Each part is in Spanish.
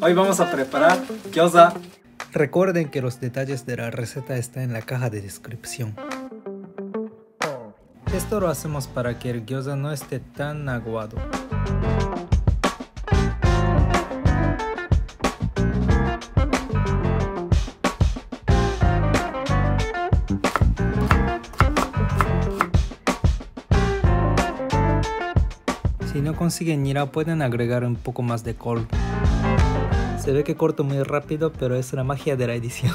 Hoy vamos a preparar gyoza. Recuerden que los detalles de la receta están en la caja de descripción. Esto lo hacemos para que el gyoza no esté tan aguado. Si no consiguen nira, pueden agregar un poco más de col. Se ve que corto muy rápido, pero es la magia de la edición.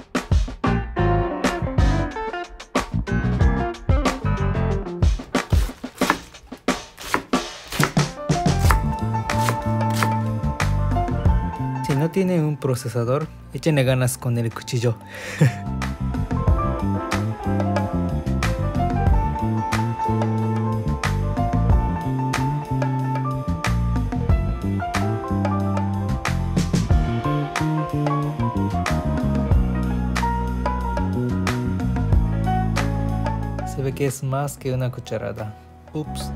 Si no tienen un procesador, échenle ganas con el cuchillo. Se ve que es más que una cucharada. Ups.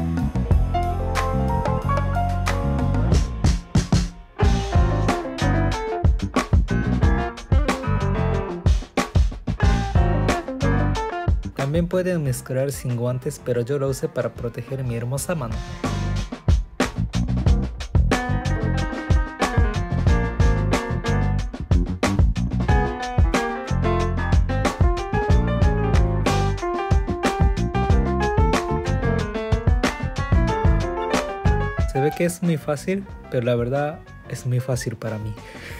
También pueden mezclar sin guantes, pero yo lo usé para proteger mi hermosa mano. Se ve que es muy fácil, pero la verdad es muy fácil para mí.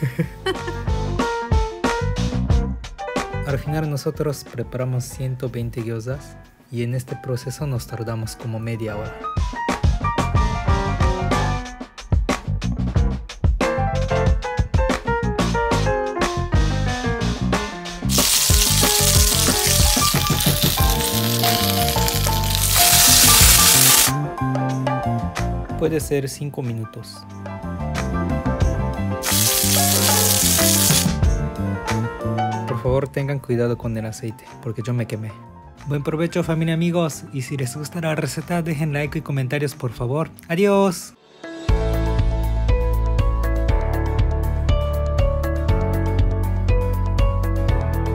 Al final nosotros preparamos 120 gyozas y en este proceso nos tardamos como media hora. Puede ser 5 minutos. Por favor tengan cuidado con el aceite, porque yo me quemé. Buen provecho familia, amigos, y si les gusta la receta dejen like y comentarios por favor. ¡Adiós!